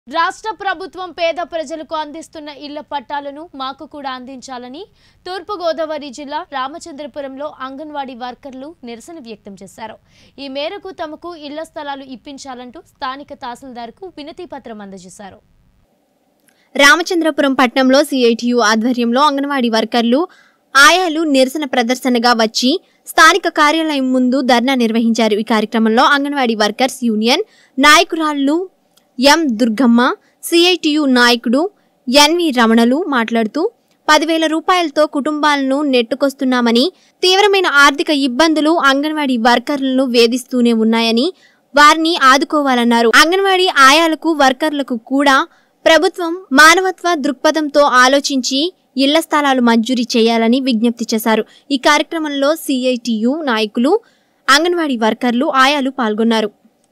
రాష్ట్ర ప్రభుత్వం పేద ప్రజలకు అందిస్తున్న ఇళ్ల పట్టాలను మాకు కూడా అందించాలని తూర్పు గోదావరి జిల్లా రామచంద్రపురంలో అంగన్వాడీ వర్కర్లు నిరసన వ్యక్తం చేశారు. ఈ మేరకు తమకు ఇళ్ల స్థలాలు ఇప్పించాలంటూ స్థానిక తహసీల్దార్కు వినతి పత్రం అందజేశారు. రామచంద్రపురం పట్టణంలో సిఐటియు ఆధ్వర్యంలో అంగన్వాడీ వర్కర్లు ఆయాలు నిరసన ప్రదర్శనగా వచ్చి స్థానిక కార్యాలయం ముందు ధర్నా నిర్వహించారు. ఈ కార్యక్రమంలో అంగన్వాడీ వర్కర్స్ యూనియన్ నాయకురాళ్లు ఎం దుర్గమ్మ, సిఐటియు నాయకుడు ఎన్వి రమణలు మాట్లాడుతూ 10,000 రూపాయలతో కుటుంబాలను నెట్టుకొస్తున్నామని, తీవ్రమైన ఆర్థిక ఇబ్బందులు అంగన్వాడీ వర్కర్లను వేధిస్తూనే ఉన్నాయని, వారిని ఆదుకోవాలన్నారు. అంగన్వాడీ ఆయాలకు వర్కర్లకు కూడా ప్రభుత్వం మానవత్వ దృక్పథంతో ఆలోచించి ఇళ్ల స్థలాలు మంజూరీ చేయాలని విజ్ఞప్తి చేశారు. ఈ కార్యక్రమంలో సిఐటియు నాయకులు, అంగన్వాడీ వర్కర్లు, ఆయాలు పాల్గొన్నారు.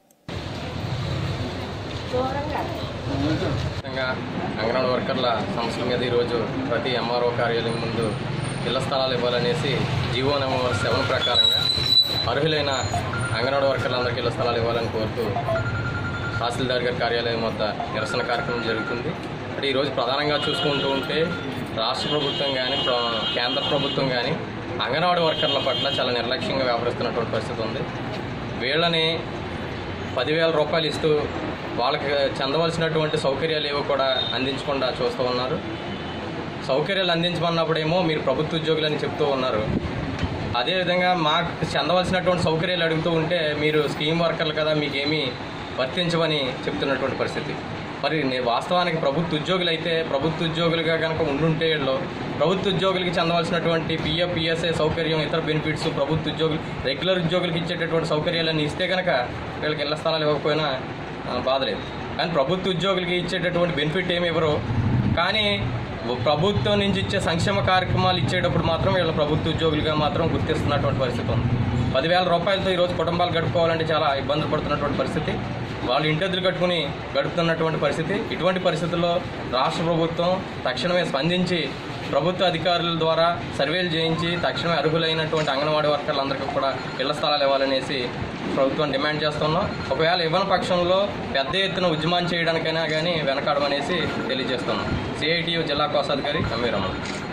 అంగన్వాడీ వర్కర్ల సమస్యల మీద ఈరోజు ప్రతి ఎంఆర్ఓ కార్యాలయం ముందు ఇళ్ల స్థలాలు ఇవ్వాలనేసి జీవో నెంబర్ 7 ప్రకారంగా అర్హులైన అంగన్వాడీ వర్కర్లందరికీ ఇళ్ల స్థలాలు ఇవ్వాలని కోరుతూ తహసీల్దార్ గారి కార్యాలయం వద్ద నిరసన కార్యక్రమం జరుగుతుంది. అంటే ఈరోజు ప్రధానంగా చూసుకుంటూ ఉంటే రాష్ట్ర ప్రభుత్వం కానీ కేంద్ర ప్రభుత్వం కానీ అంగన్వాడీ వర్కర్ల పట్ల చాలా నిర్లక్ష్యంగా వ్యవహరిస్తున్నటువంటి పరిస్థితి ఉంది. వీళ్ళని 10,000 రూపాయలు ఇస్తూ వాళ్ళకి చెందవలసినటువంటి సౌకర్యాలు ఏవో కూడా అందించకుండా చూస్తూ ఉన్నారు. సౌకర్యాలు అందించమన్నప్పుడేమో మీరు ప్రభుత్వ ఉద్యోగులని చెప్తూ ఉన్నారు. అదేవిధంగా మాకు చెందవలసినటువంటి సౌకర్యాలు అడుగుతూ ఉంటే మీరు స్కీమ్ వర్కర్లు కదా, మీకేమీ వర్తించమని చెప్తున్నటువంటి పరిస్థితి. మరి వాస్తవానికి ప్రభుత్వ ఉద్యోగులు అయితే ప్రభుత్వ ఉద్యోగులుగా కనుక ఉండుంటే వీళ్ళు ప్రభుత్వ ఉద్యోగులకి చెందవలసినటువంటి పిఎఫ్, పిఎస్ఐ సౌకర్యం, ఇతర బెనిఫిట్స్ ప్రభుత్వ ఉద్యోగులు రెగ్యులర్ ఉద్యోగులకి ఇచ్చేటటువంటి సౌకర్యాలన్నీ ఇస్తే కనుక వీళ్ళకి ఇళ్ల స్థలాలు ఇవ్వకపోయినా బాధలేదు. కానీ ప్రభుత్వ ఉద్యోగులకి ఇచ్చేటటువంటి బెనిఫిట్ ఏమి ఇవ్వరు. కానీ ప్రభుత్వం నుంచి ఇచ్చే సంక్షేమ కార్యక్రమాలు ఇచ్చేటప్పుడు మాత్రం వీళ్ళ ప్రభుత్వ ఉద్యోగులుగా మాత్రం గుర్తిస్తున్నటువంటి పరిస్థితి ఉంది. 10,000 రూపాయలతో ఈరోజు కుటుంబాలు గడుపుకోవాలంటే చాలా ఇబ్బందులు పడుతున్నటువంటి పరిస్థితి, వాళ్ళు ఇంటెద్దులు కట్టుకుని గడుపుతున్నటువంటి పరిస్థితి. ఇటువంటి పరిస్థితుల్లో రాష్ట్ర ప్రభుత్వం తక్షణమే స్పందించి ప్రభుత్వ అధికారుల ద్వారా సర్వేలు చేయించి తక్షణమే అర్హులైనటువంటి అంగన్వాడీ వర్కర్లందరికీ కూడా ఇళ్ల స్థలాలు ఇవ్వాలనేసి ప్రభుత్వం డిమాండ్ చేస్తున్నాం. ఒకవేళ ఇవ్వని పక్షంలో పెద్ద ఎత్తున ఉద్యమం చేయడానికైనా కానీ వెనకాడమనేసి తెలియజేస్తున్నాం. సిఐటియు జిల్లా కోశాధికారి ఎం.వి. రమణ.